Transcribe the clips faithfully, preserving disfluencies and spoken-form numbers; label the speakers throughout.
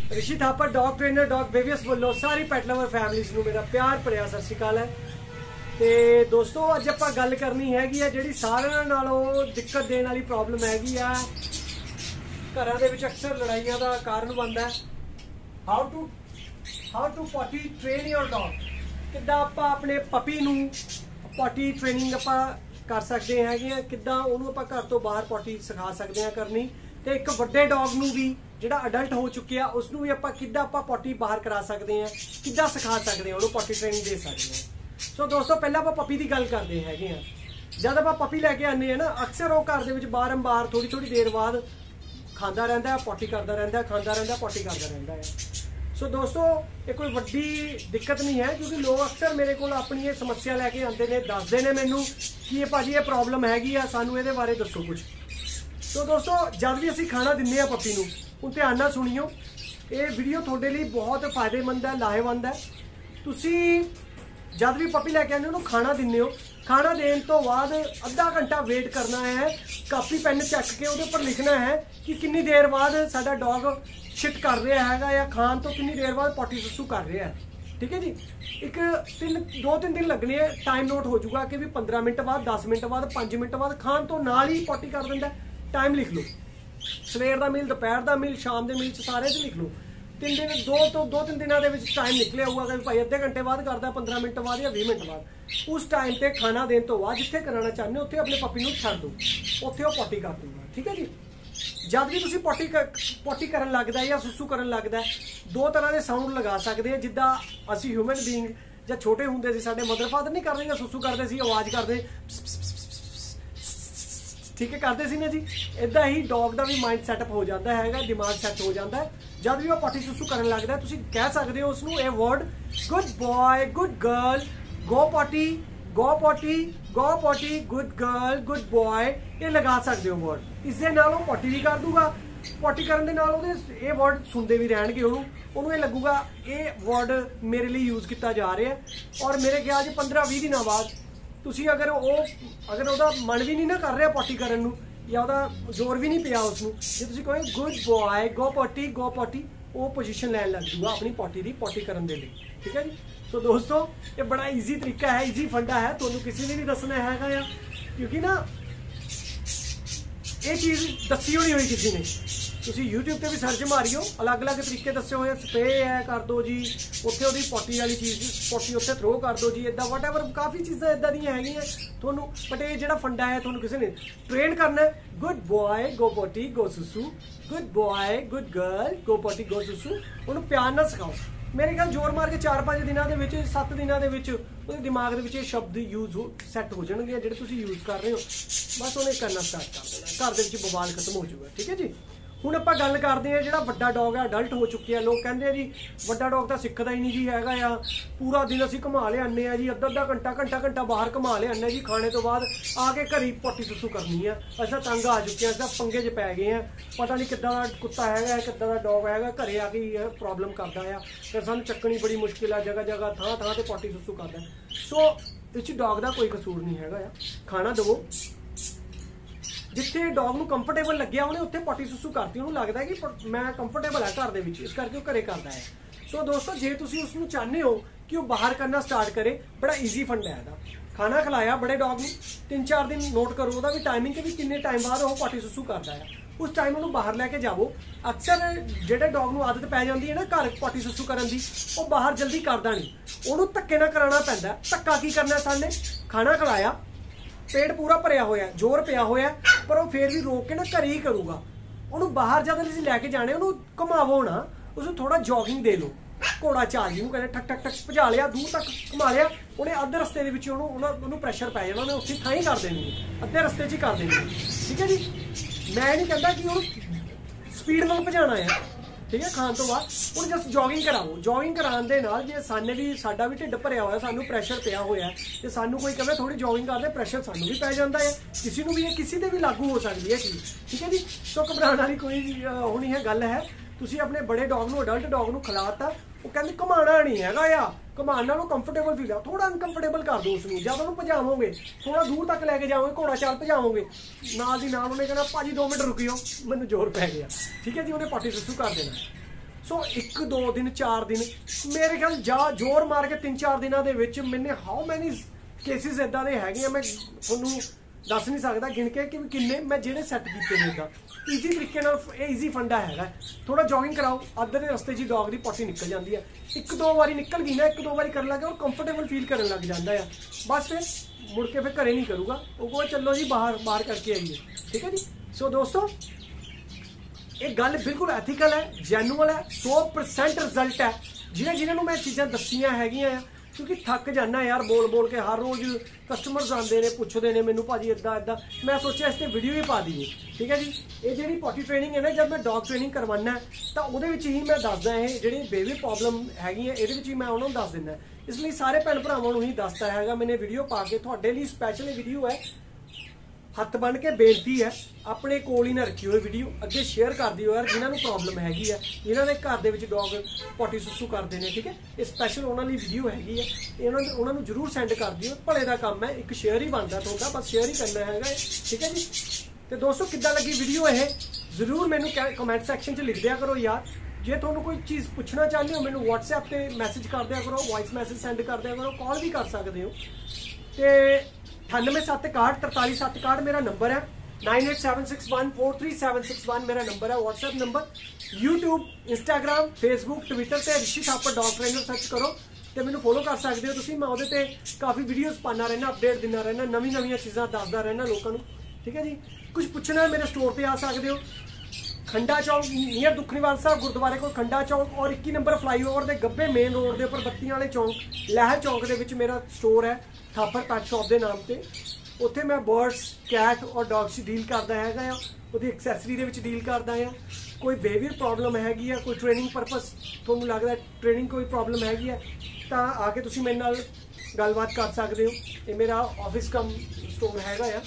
Speaker 1: ਰਿਸ਼ੀ Thapar dog trainer dog babies ਵੱਲੋਂ ਸਾਰੀ pet lover families ਨੂੰ ਮੇਰਾ ਪਿਆਰ ਭਰਿਆ ਸਤਿ ਸ਼੍ਰੀ ਅਕਾਲ ਹੈ। ਤੇ ਦੋਸਤੋ ਅੱਜ ਆਪਾਂ ਗੱਲ ਕਰਨੀ ਹੈਗੀ ਆ ਜਿਹੜੀ ਸਾਰਿਆਂ ਨਾਲੋਂ ਦਿੱਕਤ ਦੇਣ ਵਾਲੀ ਪ੍ਰੋਬਲਮ ਹੈਗੀ ਆ, ਘਰਾਂ ਦੇ ਵਿੱਚ ਅਕਸਰ ਲੜਾਈਆਂ ਦਾ ਕਾਰਨ ਬਣਦਾ ਹੈ। How to how to potty train your dog. ਕਿੱਦਾਂ ਆਪਾਂ ਆਪਣੇ ਪਪੀ ਨੂੰ ਪੋਟੀ ਟ੍ਰੇਨਿੰਗ ਆਪਾਂ ਕਰ ਸਕਦੇ ਹੈਗੇ ਆ, ਕਿੱਦਾਂ ਉਹਨੂੰ ਆਪਾਂ ਘਰ ਤੋਂ ਬਾਹਰ ਪੋਟੀ ਸਿਖਾ ਸਕਦੇ ਆ ਕਰਨੀ, ਤੇ ਇੱਕ ਵੱਡੇ ਡੌਗ ਨੂੰ ਵੀ ਜਿਹੜਾ ਅਡਲਟ ਹੋ ਚੁੱਕਿਆ ਉਸ ਨੂੰ ਵੀ ਆਪਾਂ ਕਿੱਦਾਂ ਆਪਾਂ ਪੋਟੀ ਬਾਹਰ ਕਰਾ ਸਕਦੇ ਆ, ਕਿੱਦਾਂ ਸਿਖਾ ਸਕਦੇ ਆ, ਉਹਨੂੰ ਪੋਟੀ ਟ੍ਰੇਨਿੰਗ ਦੇ ਸਕਦੇ ਆ। ਸੋ ਦੋਸਤੋ ਪਹਿਲਾਂ ਆਪਾਂ ਪਪੀ ਦੀ ਗੱਲ ਕਰਦੇ ਹੈਗੇ ਆ। ਜਦ ਆਪਾਂ ਪਪੀ ਲੈ ਕੇ ਆਨੇ ਆ ਨਾ, ਅਕਸਰ ਉਹ ਘਰ ਦੇ ਵਿੱਚ ਬਾਰੰਬਾਰ ਥੋੜੀ ਥੋੜੀ ਦੇਰ ਬਾਅਦ ਖਾਂਦਾ ਰਹਿੰਦਾ, ਪੋਟੀ ਕਰਦਾ ਰਹਿੰਦਾ, ਖਾਂਦਾ ਰਹਿੰਦਾ, ਪੋਟੀ ਕਰਦਾ ਰਹਿੰਦਾ ਹੈ। ਸੋ ਦੋਸਤੋ ਇਹ ਕੋਈ ਵੱਡੀ ਦਿੱਕਤ ਨਹੀਂ ਹੈ, ਕਿਉਂਕਿ ਲੋਕ ਅਕਸਰ ਮੇਰੇ ਕੋਲ ਆਪਣੀ ਇਹ ਸਮੱਸਿਆ ਲੈ ਕੇ ਆਉਂਦੇ ਨੇ, ਦੱਸਦੇ ਨੇ ਮੈਨੂੰ ਕਿ ਇਹ ਭਾਜੀ ਇਹ ਪ੍ਰੋਬਲਮ ਹੈਗੀ ਆ, ਸਾਨੂੰ ਇਹਦੇ ਬਾਰੇ ਦੱਸੋ ਕੁਝ। ਸੋ ਦੋਸਤੋ ਜਦ ਵੀ ਅਸੀਂ ਖਾਣਾ ਦਿੰਦੇ ਆ ਪਪੀ ਨੂੰ, ਹੁਣ ਧਿਆਨ ਨਾਲ ਸੁਣਿਓ, ਇਹ ਵੀਡੀਓ ਤੁਹਾਡੇ ਲਈ ਬਹੁਤ ਫਾਇਦੇਮੰਦ ਹੈ, ਲਾਹੇਵੰਦ ਹੈ। ਤੁਸੀਂ ਜਦ ਵੀ ਪਪੀ ਲੈ ਕੇ ਆਉਂਦੇ ਹੋ ਉਹਨੂੰ ਖਾਣਾ ਦਿੰਦੇ ਹੋ, ਖਾਣਾ ਦੇਣ ਤੋਂ ਬਾਅਦ ਅੱਧਾ ਘੰਟਾ ਵੇਟ ਕਰਨਾ ਹੈ, ਕਾਪੀ ਪੈਨ ਚੱਕ ਕੇ ਉਹਦੇ ਉੱਪਰ ਲਿਖਣਾ ਹੈ ਕਿ ਕਿੰਨੀ ਦੇਰ ਬਾਅਦ ਸਾਡਾ ਡੌਗ ਸ਼ਿਟ ਕਰ ਰਿਹਾ ਹੈਗਾ ਜਾਂ ਖਾਣ ਤੋਂ ਕਿੰਨੀ ਦੇਰ ਬਾਅਦ ਪੋਟੀ ਸੁਸੂ ਕਰ ਰਿਹਾ ਹੈ। ਠੀਕ ਹੈ ਜੀ। ਇੱਕ ਤਿੰਨ ਦੋ ਤਿੰਨ ਦਿਨ ਲੱਗਣੇ ਹੈ, ਟਾਈਮ ਨੋਟ ਹੋ ਜਾਊਗਾ ਕਿ ਵੀ ਪੰਦਰਾਂ ਮਿੰਟ ਬਾਅਦ, ਦਸ ਮਿੰਟ ਬਾਅਦ, ਪੰਜ ਮਿੰਟ ਬਾਅਦ, ਖਾਣ ਤੋਂ ਨਾਲ ਹੀ ਪੋਟੀ ਕਰ ਦਿੰਦਾ। ਟਾਈਮ ਲਿਖ ਲਓ, ਸਵੇਰ ਦਾ ਮੀਲ, ਦੁਪਹਿਰ ਦਾ ਮੀਲ, ਸ਼ਾਮ ਦੇ ਮੀਲ ਚ ਸਾਰੇ ਚ ਲਿਖ ਲਓ। ਤਿੰਨ ਦਿਨ ਦੋ ਤੋਂ ਦੋ ਤਿੰਨ ਦਿਨਾਂ ਦੇ ਵਿੱਚ ਟਾਈਮ ਨਿਕਲਿਆ ਹੋਊਗਾ ਕਿ ਭਾਈ ਅੱਧੇ ਘੰਟੇ ਬਾਅਦ ਕਰਦਾ, ਪੰਦਰਾਂ ਮਿੰਟ ਬਾਅਦ ਜਾਂ ਵੀਹ ਮਿੰਟ ਬਾਅਦ। ਉਸ ਟਾਈਮ ਤੇ ਖਾਣਾ ਦੇਣ ਤੋਂ ਬਾਅਦ ਜਿੱਥੇ ਕਰਾਉਣਾ ਚਾਹੁੰਦੇ ਹੋ ਉੱਥੇ ਆਪਣੇ ਪਪੀ ਨੂੰ ਛੱਡ ਦਿਓ, ਉੱਥੇ ਉਹ ਪੋਟੀ ਕਰ ਦੂਗਾ। ਠੀਕ ਹੈ ਜੀ। ਜਦ ਵੀ ਤੁਸੀਂ ਪੋਟੀ ਪੋਟੀ ਕਰਨ ਲੱਗਦਾ ਜਾਂ ਸੁਸੂ ਕਰਨ ਲੱਗਦਾ, ਦੋ ਤਰ੍ਹਾਂ ਦੇ ਸਾਊਂਡ ਲਗਾ ਸਕਦੇ ਆ। ਜਿੱਦਾਂ ਅਸੀਂ ਹਿਊਮਨ ਬੀਇੰਗ ਜਾਂ ਛੋਟੇ ਹੁੰਦੇ ਸੀ, ਸਾਡੇ ਮਦਰ ਫਾਦਰ ਨਹੀਂ ਕਰਦੇ ਜਾਂ ਸੁਸੂ ਕਰਦੇ ਸੀ, ਆਵਾਜ਼ ਕਰਦੇ, ਠੀਕ ਹੈ, ਕਰਦੇ ਸੀ ਨਾ ਜੀ। ਇਦਾਂ ਹੀ ਡੌਗ ਦਾ ਵੀ ਮਾਈਂਡ ਸੈਟਅਪ ਹੋ ਜਾਂਦਾ ਹੈਗਾ, ਦਿਮਾਗ ਸੈੱਟ ਹੋ ਜਾਂਦਾ ਹੈ। ਜਦ ਵੀ ਉਹ ਪੋਟੀ ਸੁਸੂ ਕਰਨ ਲੱਗਦਾ, ਤੁਸੀਂ ਕਹਿ ਸਕਦੇ ਹੋ ਉਸਨੂੰ ਇਹ word, good boy, good girl, go potty, go potty, go potty, good girl, good boy, ਇਹ ਲਗਾ ਸਕਦੇ ਹੋ ਵਰਡ। ਇਸ ਦੇ ਨਾਲ ਉਹ ਪੋਟੀ ਵੀ ਕਰ ਦੂਗਾ। ਪੋਟੀ ਕਰਨ ਦੇ ਨਾਲ ਉਹਦੇ ਇਹ ਵਰਡ ਸੁਣਦੇ ਵੀ ਰਹਿਣਗੇ, ਉਹਨੂੰ ਉਹਨੂੰ ਇਹ ਲੱਗੂਗਾ ਇਹ ਵਰਡ ਮੇਰੇ ਲਈ ਯੂਜ਼ ਕੀਤਾ ਜਾ ਰਿਹਾ। ਔਰ ਮੇਰੇ ਖਿਆਲ 'ਚ ਪੰਦਰਾਂ ਵੀਹ ਦਿਨਾਂ ਬਾਅਦ ਤੁਸੀਂ ਅਗਰ ਉਹ ਅਗਰ ਉਹਦਾ ਮਨ ਵੀ ਨਹੀਂ ਨਾ ਕਰ ਰਿਹਾ ਪੋਟੀ ਕਰਨ ਨੂੰ, ਜਾਂ ਉਹਦਾ ਜ਼ੋਰ ਵੀ ਨਹੀਂ ਪਿਆ ਉਸ ਨੂੰ, ਜੇ ਤੁਸੀਂ ਕਹੋ good boy, go potty, go ਪੋਟੀ, ਉਹ ਪੋਜੀਸ਼ਨ ਲੈਣ ਲੱਗ ਜੂਗਾ ਆਪਣੀ ਪੋਟੀ ਦੀ ਪੋਟੀ ਕਰਨ ਦੇ ਲਈ। ਠੀਕ ਹੈ ਜੀ। ਸੋ ਦੋਸਤੋ ਇਹ ਬੜਾ ਈਜ਼ੀ ਤਰੀਕਾ ਹੈ, ਈਜ਼ੀ ਫੰਡਾ ਹੈ, ਤੁਹਾਨੂੰ ਕਿਸੇ ਨੇ ਨਹੀਂ ਦੱਸਣਾ ਹੈਗਾ ਆ, ਕਿਉਂਕਿ ਨਾ ਇਹ ਚੀਜ਼ ਦੱਸੀ ਹੋਣੀ ਹੋਈ ਕਿਸੇ ਨੇ। ਤੁਸੀਂ YouTube ਤੇ ਵੀ ਸਰਚ ਮਾਰਿਓ, ਅਲੱਗ-ਅਲੱਗ ਤਰੀਕੇ ਦੱਸੇ ਹੋਏ, ਸਪਰੇ ਹੈ ਕਰ ਦੋ ਜੀ, ਉੱਥੇ ਉਹਦੀ ਪੋਟੀ ਵਾਲੀ ਚੀਜ਼ ਪੋਟੀ ਉੱਥੇ ਥਰੋ ਕਰ ਦੋ ਜੀ, ਇਦਾਂ ਵਟਐਵਰ ਕਾਫੀ ਚੀਜ਼ਾਂ ਇਦਾਂ ਦੀਆਂ ਹੈਗੀਆਂ ਤੁਹਾਨੂੰ। ਬਟ ਇਹ ਜਿਹੜਾ ਫੰਡਾ ਹੈ ਤੁਹਾਨੂੰ ਕਿਸੇ ਨੇ ਟ੍ਰੇਨ ਕਰਨਾ ਹੈ, good boy, go potty, go ਸੁਸੂ, good boy, good girl, go potty, go ਸੁਸੂ, ਉਹਨੂੰ ਪਿਆਰ ਨਾਲ ਸਿਖਾਓ। ਮੇਰੇ ਖਿਆਲ ਜ਼ੋਰ ਮਾਰ ਕੇ ਚਾਰ ਪੰਜ ਦਿਨਾਂ ਦੇ ਵਿੱਚ, ਸੱਤ ਦਿਨਾਂ ਦੇ ਵਿੱਚ ਉਹਦੇ ਦਿਮਾਗ ਦੇ ਵਿੱਚ ਇਹ ਸ਼ਬਦ ਯੂਜ਼ ਹੋ ਸੈੱਟ ਹੋ ਜਾਣਗੇ ਜਿਹੜੇ ਤੁਸੀਂ ਯੂਜ਼ ਕਰ ਰਹੇ ਹੋ। ਬਸ ਉਹਨੇ ਕਰਨਾ ਸਟਾਰਟ ਕਰ ਦੇਣਾ, ਘਰ ਦੇ ਵਿੱਚ ਬਵਾਲ ਖਤਮ ਹੋ ਜਾਊਗਾ। ਠੀਕ ਹੈ ਜੀ। ਹੁਣ ਆਪਾਂ ਗੱਲ ਕਰਦੇ ਹਾਂ ਜਿਹੜਾ ਵੱਡਾ ਡੌਗ ਹੈ, ਅਡਲਟ ਹੋ ਚੁੱਕਿਆ। ਲੋਕ ਕਹਿੰਦੇ ਆ ਜੀ ਵੱਡਾ ਡੌਗ ਤਾਂ ਸਿੱਖਦਾ ਹੀ ਨਹੀਂ ਜੀ ਹੈਗਾ ਆ, ਪੂਰਾ ਦਿਨ ਅਸੀਂ ਘੁਮਾ ਲਿਆਉਂਦੇ ਆ ਜੀ, ਅੱਧਾ ਅੱਧਾ ਘੰਟਾ ਘੰਟਾ ਘੰਟਾ ਬਾਹਰ ਘੁਮਾ ਲਿਆਉਂਦੇ ਜੀ, ਖਾਣੇ ਤੋਂ ਬਾਅਦ ਆ ਕੇ ਘਰੀ ਪੋਟੀ ਸੁਸੂ ਕਰਨੀ ਆ। ਅਸੀਂ ਤੰਗ ਆ ਚੁੱਕੇ ਹਾਂ, ਅਸੀਂ ਪੰਗੇ 'ਚ ਪੈ ਗਏ ਆ, ਪਤਾ ਨਹੀਂ ਕਿੱਦਾਂ ਦਾ ਕੁੱਤਾ ਹੈਗਾ, ਕਿੱਦਾਂ ਦਾ ਡੌਗ ਹੈਗਾ, ਘਰੇ ਆ ਕੇ ਪ੍ਰੋਬਲਮ ਕਰਦਾ ਆ, ਫਿਰ ਸਾਨੂੰ ਚੱਕਣੀ ਬੜੀ ਮੁਸ਼ਕਿਲ ਆ, ਜਗ੍ਹਾ ਜਗ੍ਹਾ ਥਾਂ ਥਾਂ ਤੇ ਪੋਟੀ ਸੁਸੂ ਕਰਦਾ। ਸੋ ਇਸ 'ਚ ਡੌਗ ਦਾ ਕੋਈ ਕਸੂਰ ਨਹੀਂ ਹੈਗਾ ਆ। ਖਾਣਾ ਦੇਵੋ, ਜਿੱਥੇ ਡੌਗ ਨੂੰ ਕੰਫਰਟੇਬਲ ਲੱਗਿਆ ਉਹਨੇ ਉੱਥੇ ਪੋਟੀ ਸੁਸੂ ਕਰਤੀ, ਉਹਨੂੰ ਲੱਗਦਾ ਕਿ ਮੈਂ ਕੰਫਰਟੇਬਲ ਹੈ ਘਰ ਦੇ ਵਿੱਚ, ਇਸ ਕਰਕੇ ਉਹ ਘਰੇ ਕਰਦਾ ਹੈ। ਸੋ ਦੋਸਤੋ ਜੇ ਤੁਸੀਂ ਉਸਨੂੰ ਚਾਹੁੰਦੇ ਹੋ ਕਿ ਉਹ ਬਾਹਰ ਕਰਨਾ ਸਟਾਰਟ ਕਰੇ, ਬੜਾ ਈਜ਼ੀ ਫੰਡ ਹੈ ਇਹਦਾ। ਖਾਣਾ ਖਿਲਾਇਆ ਬੜੇ ਡੌਗ ਨੂੰ, ਤਿੰਨ ਚਾਰ ਦਿਨ ਨੋਟ ਕਰੋ ਉਹਦਾ ਵੀ ਟਾਈਮਿੰਗ ਕਿ ਵੀ ਕਿੰਨੇ ਟਾਈਮ ਬਾਅਦ ਉਹ ਪੋਟੀ ਸੁਸੂ ਕਰਦਾ ਹੈ, ਉਸ ਟਾਈਮ ਉਹਨੂੰ ਬਾਹਰ ਲੈ ਕੇ ਜਾਵੋ। ਅਕਸਰ ਜਿਹੜੇ ਡੌਗ ਨੂੰ ਆਦਤ ਪੈ ਜਾਂਦੀ ਹੈ ਨਾ ਘਰ ਪੋਟੀ ਸੁਸੂ ਕਰਨ ਦੀ, ਉਹ ਬਾਹਰ ਜਲਦੀ ਕਰਦਾ ਨਹੀਂ, ਉਹਨੂੰ ਧੱਕੇ ਨਾਲ ਕਰਾਉਣਾ ਪੈਂਦਾ। ਧੱਕਾ ਕੀ ਕਰਨਾ ਸਾਨੇ, ਖਾਣਾ ਖਿਲਾਇਆ, ਪੇਟ ਪੂਰਾ ਭਰਿਆ ਹੋਇਆ, ਜ਼ੋਰ ਪਿਆ ਹੋਇਆ, ਪਰ ਉਹ ਫੇਰ ਵੀ ਰੋਕ ਕੇ ਨਾ ਘਰੇ ਹੀ ਕਰੂਗਾ। ਉਹਨੂੰ ਬਾਹਰ ਜਦ ਤੁਸੀਂ ਲੈ ਕੇ ਜਾਣੇ, ਉਹਨੂੰ ਘੁਮਾਵੋ ਨਾ, ਉਸਨੂੰ ਥੋੜਾ ਜੋਗਿੰਗ ਦੇ ਲਓ, ਘੋੜਾ ਚਾਲ ਜਿਹਨੂੰ ਕਹਿੰਦੇ, ਠਕ ਠਕ ਠਕ ਭਜਾ ਲਿਆ, ਦੂਰ ਤੱਕ ਘੁਮਾ ਲਿਆ, ਉਹਨੇ ਅੱਧੇ ਰਸਤੇ ਦੇ ਵਿੱਚ ਉਹਨੂੰ ਉਹਨੂੰ ਪ੍ਰੈਸ਼ਰ ਪੈ ਜਾਣਾ, ਉਹਨੇ ਉੱਥੇ ਥਾਂ ਹੀ ਕਰ ਦੇਣੀ, ਅੱਧੇ ਰਸਤੇ 'ਚ ਹੀ ਕਰ ਦੇਣੀ। ਠੀਕ ਹੈ ਜੀ। ਮੈਂ ਨਹੀਂ ਕਹਿੰਦਾ ਕਿ ਉਹਨੂੰ ਸਪੀਡ ਨਾਲ ਭਜਾਣਾ ਹੈ, ਠੀਕ ਹੈ, ਖਾਣ ਤੋਂ ਬਾਅਦ ਹੁਣ ਜਸਟ ਜੋਗਿੰਗ ਕਰਾਓ। ਜੋਗਿੰਗ ਕਰਾਉਣ ਦੇ ਨਾਲ ਜੇ ਸਾਨੇ ਵੀ ਸਾਡਾ ਵੀ ਢਿੱਡ ਭਰਿਆ ਹੋਇਆ, ਸਾਨੂੰ ਪ੍ਰੈਸ਼ਰ ਪਿਆ ਹੋਇਆ, ਤੇ ਸਾਨੂੰ ਕੋਈ ਕਹੇ ਥੋੜੀ ਜੋਗਿੰਗ ਕਰਦੇ, ਪ੍ਰੈਸ਼ਰ ਸਾਨੂੰ ਵੀ ਪੈ ਜਾਂਦਾ ਹੈ, ਕਿਸੇ ਨੂੰ ਵੀ ਇਹ ਕਿਸੇ ਤੇ ਵੀ ਲਾਗੂ ਹੋ ਸਕਦੀ ਹੈ ਚੀਜ਼। ਠੀਕ ਹੈ ਜੀ। ਸੋ ਘਬਰਾਉਣ ਵਾਲੀ ਕੋਈ ਹੋਣੀ ਹੈ ਗੱਲ ਹੈ। ਤੁਸੀਂ ਆਪਣੇ ਬੜੇ ਡੌਗ ਨੂੰ, ਅਡਲਟ ਡੌਗ ਨੂੰ ਖਿਲਾਤਾ, ਉਹ ਕਹਿੰਦੇ ਘੁਮਾਉਣਾ ਨਹੀਂ ਹੈਗਾ ਆ, ਘੁਮਾਉਣ ਨਾਲ ਉਹ ਕੰਫਰਟੇਬਲ ਫੀਲ ਆ, ਥੋੜਾ ਅਨਕੰਫਰਟੇਬਲ ਕਰ ਦੋ ਉਸਨੂੰ। ਜਦ ਉਹਨੂੰ ਭਜਾਵੋਗੇ, ਥੋੜਾ ਦੂਰ ਤੱਕ ਲੈ ਕੇ ਜਾਓਗੇ, ਘੋੜਾ ਚਾਲ ਭਜਾਵੋਗੇ, ਨਾਲ ਦੀ ਨਾਲ ਉਹਨੇ ਕਹਿਣਾ ਭਾਜੀ ਦੋ ਮਿੰਟ ਰੁਕਿਓ, ਮੈਨੂੰ ਜ਼ੋਰ ਪੈ ਗਿਆ। ਠੀਕ ਹੈ ਜੀ। ਉਹਨੇ ਪੋਟੀ ਸੁਸੂ ਕਰ ਦੇਣਾ। ਸੋ ਇੱਕ ਦੋ ਦਿਨ ਚਾਰ ਦਿਨ ਮੇਰੇ ਖਿਆਲ ਜਾ ਜ਼ੋਰ ਮਾਰ ਕੇ ਤਿੰਨ ਚਾਰ ਦਿਨਾਂ ਦੇ ਵਿੱਚ ਮੈਨੇ ਹਾਊ ਮੈਨੀ ਕੇਸਿਸ ਇਦਾਂ ਦੇ ਹੈਗੇ ਆ, ਮੈਂ ਤੁਹਾਨੂੰ ਦੱਸ ਨਹੀਂ ਸਕਦਾ ਗਿਣ ਕੇ ਕਿ ਕਿੰਨੇ ਮੈਂ ਜਿਹੜੇ ਸੈੱਟ ਕੀਤੇ ਨੇ। ਇਦਾਂ ਈਜ਼ੀ ਤਰੀਕੇ ਨਾਲ ਇਹ ਈਜ਼ੀ ਫੰਡਾ ਹੈਗਾ। ਥੋੜਾ ਜੋਗਿੰਗ ਕਰਾਓ, ਅੱਧੇ ਦੇ ਰਸਤੇ 'ਚ ਡੌਗ ਦੀ ਪੋਟੀ ਨਿਕਲ ਜਾਂਦੀ ਹੈ। ਇੱਕ ਦੋ ਵਾਰੀ ਨਿਕਲ ਗਈ ਨਾ, ਇੱਕ ਦੋ ਵਾਰੀ ਕਰਨ ਲੱਗਾ ਔਰ ਕੰਫਰਟੇਬਲ ਫੀਲ ਕਰਨ ਲੱਗ ਜਾਂਦਾ ਆ, ਬਸ ਫਿਰ ਮੁੜ ਕੇ ਫਿਰ ਘਰੇ ਨਹੀਂ ਕਰੂਗਾ, ਉਹ ਕਹੋ ਚਲੋ ਜੀ ਬਾਹਰ ਬਾਹਰ ਕਰਕੇ ਆਈਏ। ਠੀਕ ਹੈ ਜੀ। ਸੋ ਦੋਸਤੋ ਇਹ ਗੱਲ ਬਿਲਕੁਲ ਐਥੀਕਲ ਹੈ, ਜੈਨੂਅਲ ਹੈ, ਸੌ ਪਰਸੈਂਟ ਰਿਜ਼ਲਟ ਹੈ ਜਿਹਨਾਂ ਜਿਹਨਾਂ ਨੂੰ ਮੈਂ ਚੀਜ਼ਾਂ ਦੱਸੀਆਂ ਹੈਗੀਆਂ ਆ। ਕਿਉਂਕਿ ਥੱਕ ਜਾਣਾ ਯਾਰ ਬੋਲ ਬੋਲ ਕੇ, ਹਰ ਰੋਜ਼ ਕਸਟਮਰਸ ਆਉਂਦੇ ਨੇ ਪੁੱਛਦੇ ਨੇ ਮੈਨੂੰ ਭਾਜੀ ਇੱਦਾਂ ਇੱਦਾਂ, ਮੈਂ ਸੋਚਿਆ ਇਸ ਤੇ ਵੀਡੀਓ ਹੀ ਪਾ ਦਈਏ। ਠੀਕ ਹੈ ਜੀ। ਇਹ ਜਿਹੜੀ ਪੋਟੀ ਟ੍ਰੇਨਿੰਗ ਹੈ ਨਾ, ਜਦ ਮੈਂ ਡੌਗ ਟ੍ਰੇਨਿੰਗ ਕਰਵਾਉਣਾ ਤਾਂ ਉਹਦੇ ਵਿੱਚ ਹੀ ਮੈਂ ਦੱਸਦਾ ਇਹ ਜਿਹੜੀ ਬੇਬੀ ਪ੍ਰੋਬਲਮ ਹੈਗੀ ਹੈ ਇਹਦੇ ਵਿੱਚ ਹੀ ਮੈਂ ਉਹਨਾਂ ਨੂੰ ਦੱਸ ਦਿੰਦਾ। ਇਸ ਲਈ ਸਾਰੇ ਭੈਣ ਭਰਾਵਾਂ ਨੂੰ ਹੀ ਦੱਸਦਾ ਹੈਗਾ ਮੈਨੇ ਵੀਡੀਓ ਪਾ ਕੇ, ਤੁਹਾਡੇ ਲਈ ਸਪੈਸ਼ਲ ਇਹ ਵੀਡੀਓ ਹੈ। ਹੱਥ ਬੰਨ ਕੇ ਬੇਨਤੀ ਹੈ ਆਪਣੇ ਕੋਲ ਹੀ ਨਾ ਰੱਖਿਓ ਇਹ ਵੀਡੀਓ, ਅੱਗੇ ਸ਼ੇਅਰ ਕਰ ਦਿਓ ਯਾਰ ਜਿਨ੍ਹਾਂ ਨੂੰ ਪ੍ਰੋਬਲਮ ਹੈਗੀ ਹੈ, ਜਿਨ੍ਹਾਂ ਦੇ ਘਰ ਦੇ ਵਿੱਚ ਡੌਗ ਪੋਟੀ ਸੁਸੂ ਕਰਦੇ ਨੇ। ਠੀਕ ਹੈ। ਇਹ ਸਪੈਸ਼ਲ ਉਹਨਾਂ ਲਈ ਵੀਡੀਓ ਹੈਗੀ ਹੈ, ਇਹਨਾਂ ਨੂੰ ਉਹਨਾਂ ਨੂੰ ਜ਼ਰੂਰ ਸੈਂਡ ਕਰ ਦਿਓ। ਭਲੇ ਦਾ ਕੰਮ ਹੈ, ਇੱਕ ਸ਼ੇਅਰ ਹੀ ਬਣਦਾ ਤੁਹਾਡਾ, ਬਸ ਸ਼ੇਅਰ ਹੀ ਕਰਨਾ ਹੈਗਾ। ਠੀਕ ਹੈ ਜੀ। ਤੇ ਦੋਸਤੋ ਕਿੱਦਾਂ ਲੱਗੀ ਵੀਡੀਓ ਇਹ ਜ਼ਰੂਰ ਮੈਨੂੰ ਕਮੈਂਟ ਸੈਕਸ਼ਨ 'ਚ ਲਿਖ ਦਿਆ ਕਰੋ ਯਾਰ। ਜੇ ਤੁਹਾਨੂੰ ਕੋਈ ਚੀਜ਼ ਪੁੱਛਣਾ ਚਾਹੁੰਦੇ ਹੋ ਮੈਨੂੰ WhatsApp ਤੇ ਮੈਸੇਜ ਕਰ ਦਿਆ ਕਰੋ, ਵੌਇਸ ਮੈਸੇਜ ਸੈਂਡ ਕਰ ਦਿਆ ਕਰੋ, ਕਾਲ ਵੀ ਕਰ ਸਕਦੇ ਹੋ। ਤੇ ਅਠਾਨਵੇਂ ਸੱਤ ਇਕਾਹਠ ਤਰਤਾਲੀ ਸੱਤ ਇਕਾਹਠ ਮੇਰਾ ਨੰਬਰ ਹੈ, nine eight seven six one four three seven six one मेरा नंबर है, WhatsApp number. YouTube, Instagram, Facebook, Twitter ਤੇ Rishi Thapar dog trainer search ਕਰੋ ਤੇ ਮੈਨੂੰ ਫੋਲੋ ਕਰ ਸਕਦੇ ਹੋ ਤੁਸੀਂ। ਮੈਂ ਉਹਦੇ ਤੇ ਕਾਫੀ ਵੀਡੀਓਜ਼ ਪਾਉਂਦਾ ਰਹਿਣਾ, ਅਪਡੇਟ ਦਿੰਦਾ ਰਹਿਣਾ, ਨਵੀਂ ਨਵੀਆਂ ਚੀਜ਼ਾਂ ਦੱਸਦਾ ਰਹਿਣਾ ਲੋਕਾਂ ਨੂੰ। ਠੀਕ ਹੈ ਜੀ। ਕੁਝ ਪੁੱਛਣਾ ਮੇਰੇ ਸਟੋਰ ਤੇ ਆ ਸਕਦੇ ਹੋ, ਖੰਡਾ ਚੌਕ ਨੀਅਰ ਦੁਖਨੀਵਾਲ ਸਾਹਿਬ ਗੁਰਦੁਆਰੇ ਕੋਲ ਖੰਡਾ ਚੌਕ, ਔਰ ਇੱਕੀ ਨੰਬਰ ਫਲਾਈਓਵਰ ਦੇ ਗੱਬੇ ਮੇਨ ਰੋਡ ਦੇ ਉੱਪਰ ਬੱਤੀਆਂ ਵਾਲੇ ਚੌਂਕ ਲਹਿਰ ਚੌਂਕ ਦੇ ਵਿੱਚ ਮੇਰਾ ਸਟੋਰ ਹੈ ਥਾਪਰ ਪੈਟ ਸ਼ੌਪ ਦੇ ਨਾਮ ਤੇ। ਉੱਥੇ ਮੈਂ ਬਰਡਸ, ਕੈਟ ਔਰ ਡੌਗਸ ਡੀਲ ਕਰਦਾ ਹੈਗਾ ਆ, ਉਹਦੀ ਐਕਸੈਸਰੀ ਦੇ ਵਿੱਚ ਡੀਲ ਕਰਦਾ ਆ। ਕੋਈ ਬਿਹੇਵੀਅਰ ਪ੍ਰੋਬਲਮ ਹੈਗੀ ਆ, ਕੋਈ ਟ੍ਰੇਨਿੰਗ ਪਰਪਸ ਤੁਹਾਨੂੰ ਲੱਗਦਾ ਟ੍ਰੇਨਿੰਗ ਕੋਈ ਪ੍ਰੋਬਲਮ ਹੈਗੀ ਆ ਤਾਂ ਆ ਕੇ ਤੁਸੀਂ ਮੇਰੇ ਨਾਲ ਗੱਲਬਾਤ ਕਰ ਸਕਦੇ ਹੋ। ਇਹ ਮੇਰਾ ਆਫਿਸ ਕਮ ਸਟੋਰ ਹੈਗਾ ਆ।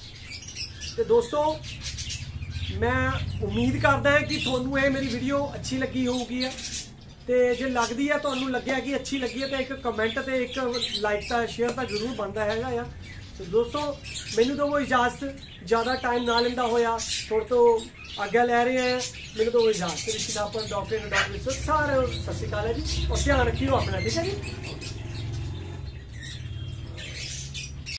Speaker 1: ਤੇ ਦੋਸਤੋ ਮੈਂ ਉਮੀਦ ਕਰਦਾ ਹਾਂ ਕਿ ਤੁਹਾਨੂੰ ਇਹ ਮੇਰੀ ਵੀਡੀਓ ਅੱਛੀ ਲੱਗੀ ਹੋਊਗੀ ਹੈ। ਤੇ ਜੇ ਲੱਗਦੀ ਹੈ ਤੁਹਾਨੂੰ ਲੱਗਿਆ ਕਿ ਅੱਛੀ ਲੱਗੀ ਹੈ ਤਾਂ ਇੱਕ ਕਮੈਂਟ ਤੇ ਇੱਕ ਲਾਈਕ ਤਾਂ ਸ਼ੇਅਰ ਤਾਂ ਜ਼ਰੂਰ ਬਣਦਾ ਹੈਗਾ ਆ। तो दोस्तों मैनू तो वो इजाजत ज़्यादा टाइम ना लेंदा होया थोड़ा तो आज्ञा ले रहे हैं, मैनू तो वो इजाजत रिश्तेदार डॉक्टर डॉक्टर सारे सत श्री अकाल है जी, और ध्यान रखियो अपना। ठीक है जी।